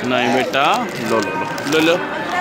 नहीं बेटा, लो लो लो लो लो।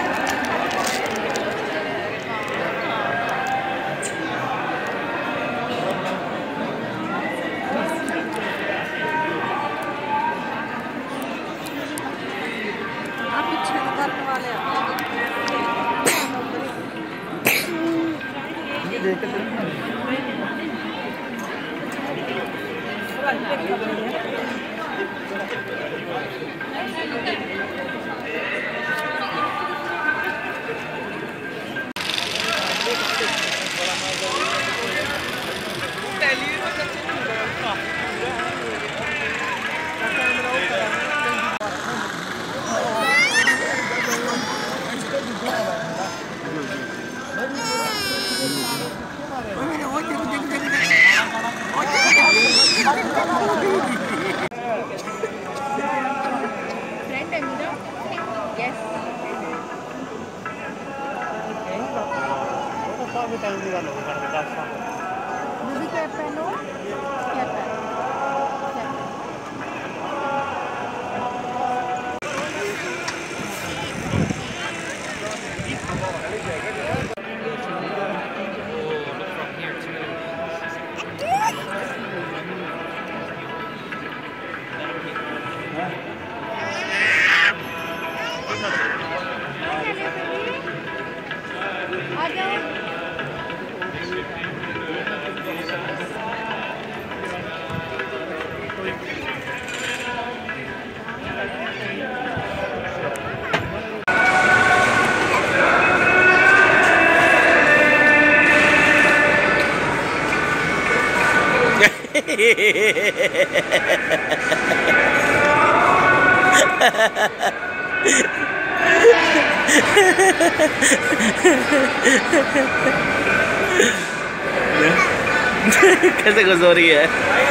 कैसे गुजर रही है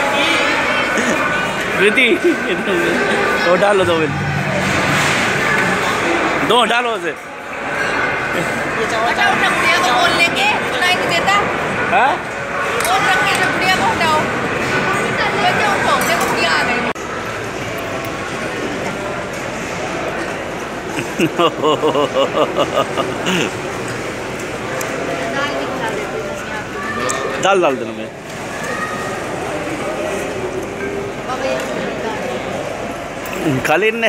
कृति? वो डालो दो मिनट, दो डालो उसे। दाल डाल देना मैं खाली ने।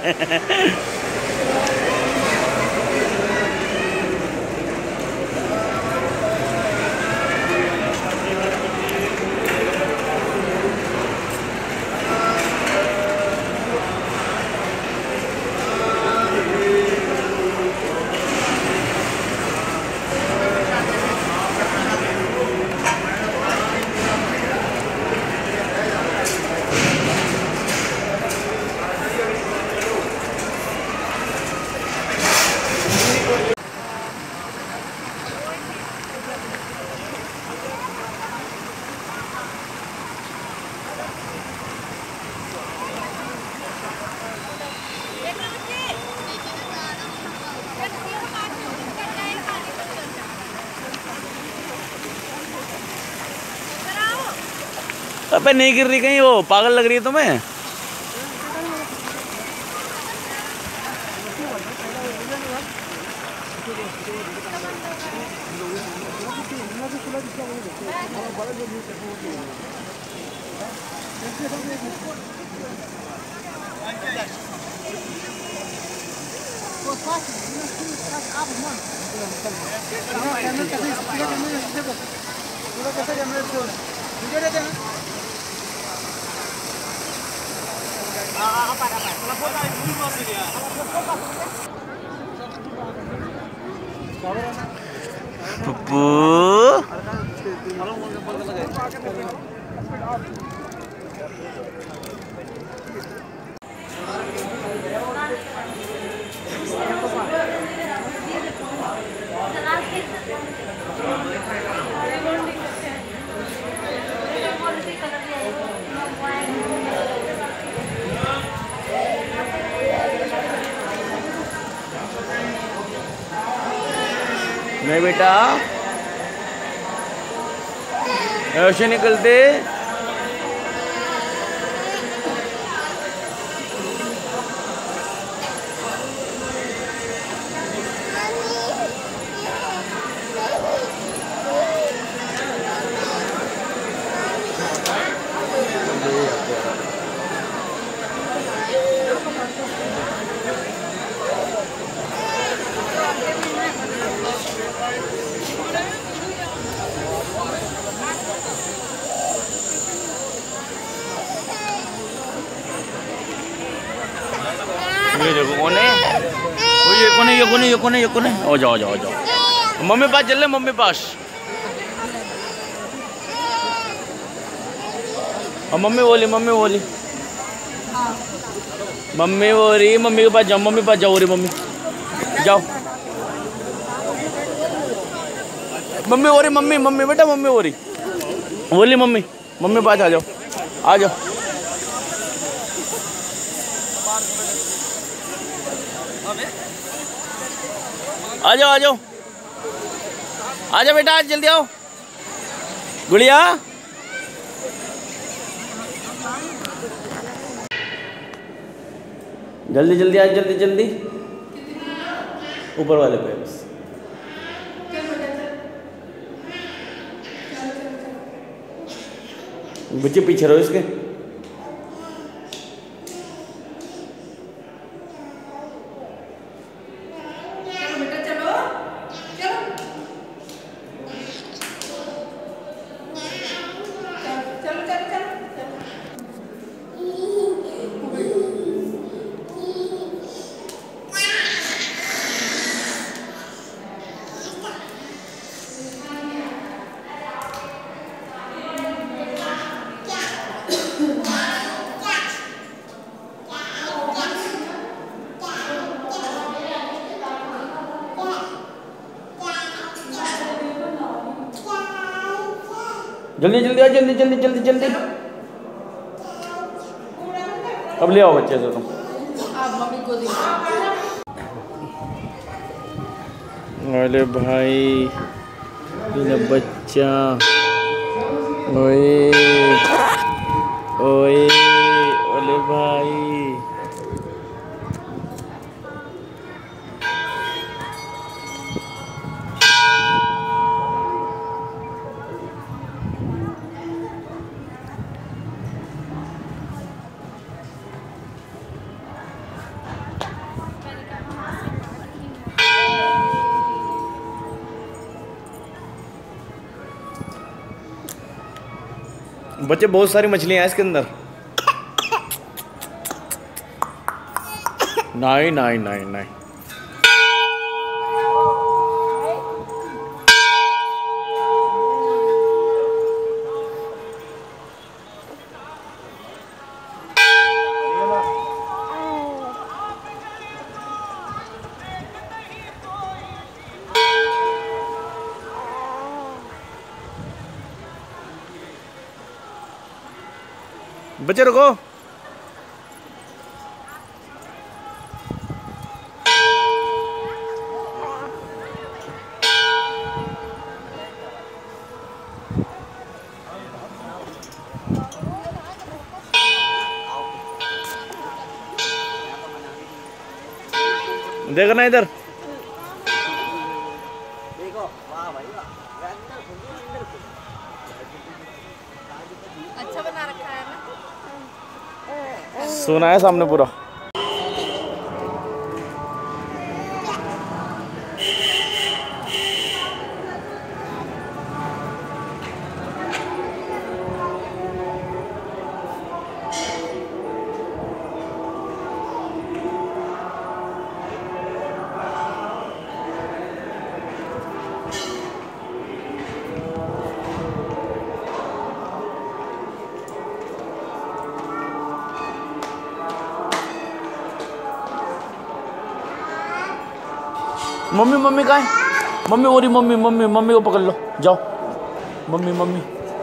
अबे नहीं गिर रही कहीं, वो पागल लग रही है तुम्हें? पप्पू नहीं बेटा, ऐसे निकलते। ये देखो कौन है, वो ये कौन है, ये कौन है, ये कौन है, ये कौन है। आओ जाओ जाओ जाओ, मम्मी पास चल ले, मम्मी पास। और मम्मी बोली, मम्मी बोली, मम्मी बोली, मम्मी के पास जाओ, मम्मी पास जाओ रे, मम्मी जाओ। मम्मी हो रही, मम्मी मम्मी बेटा, मम्मी हो रही, बोली मम्मी, मम्मी पास आ जाओ, आ जाओ। आ जाओ, आ जाओ, आ जाओ बेटा, जल्दी आओ गुड़िया। जल्दी जल्दी आ, जल्दी जल्दी, ऊपर वाले पे बस। बच्चे पीछे रहो इसके। जल्दी जल्दी आ, जल्दी जल्दी जल्दी जल्दी। अब ले आओ बच्चे से तुम। अरे भाई मेरा बच्चा, ओए ओए, अरे भाई बच्चे, बहुत सारी मछलियां हैं इसके अंदर। नहीं नहीं नहीं नहीं, बच्चे रुको। देखना इधर, देखो, वाह भाई वाह, अच्छा बना रखा है ना। सोना है सामने पूरा। मम्मी मम्मी कहाँ है, मम्मी हो रही, मम्मी मम्मी, मम्मी को पकड़ लो, जाओ मम्मी मम्मी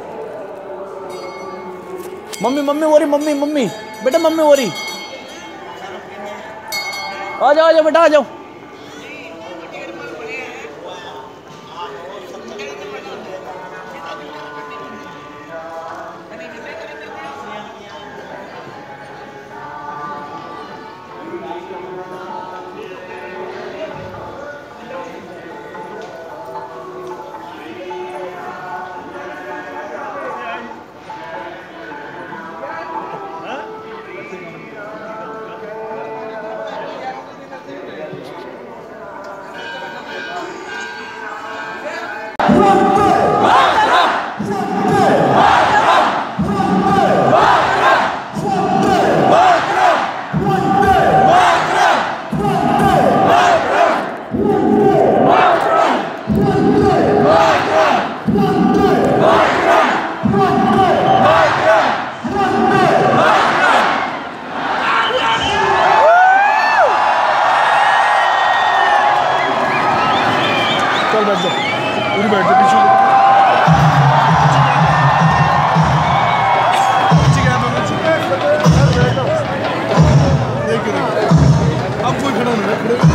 मम्मी, मम्मी हो रही, मम्मी मम्मी बेटा, मम्मी हो रही, आ जाओ, आ जाओ बेटा, आ जाओ। चल बैठ जा, पूरी बैठ जा पीछे। अब कोई खड़ा नहीं है, खड़े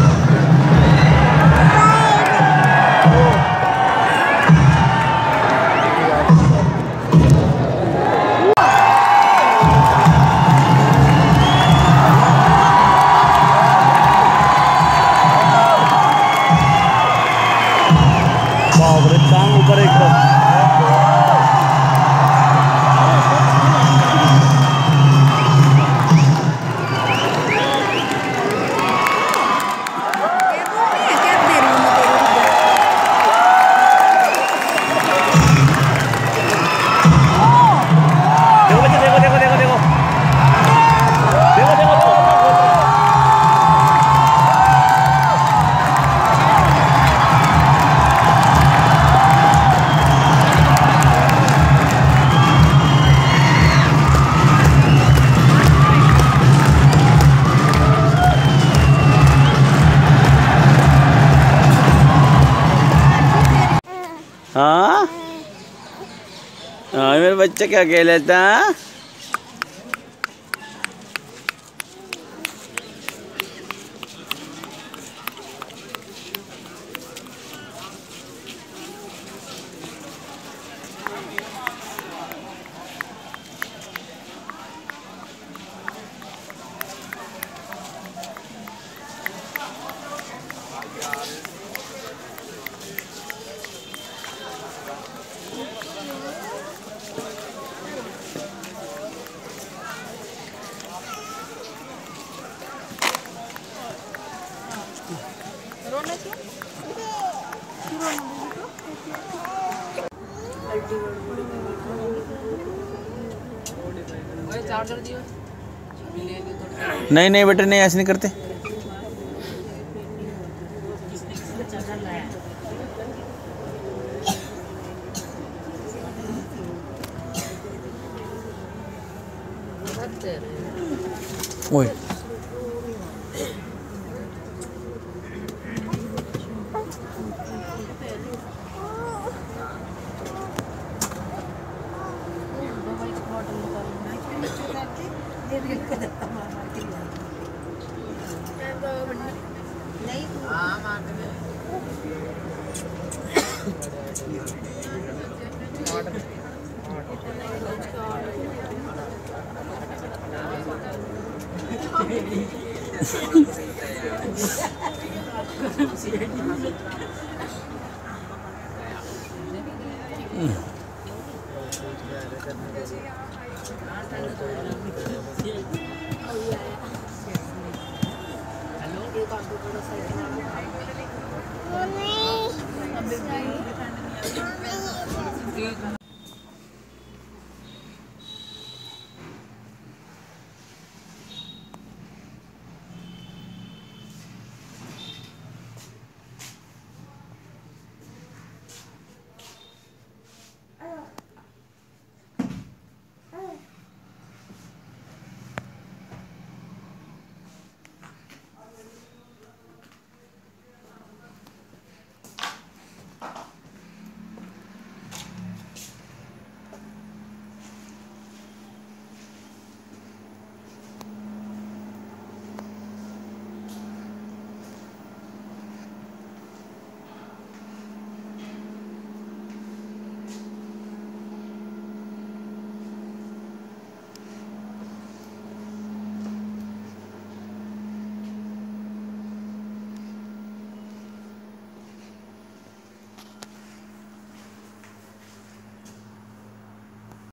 ऊपर एकदम हाँ हाँ मेरे बच्चे क्या कह लेता है? नहीं नहीं बेटे नहीं, ऐसे नहीं करते। ओए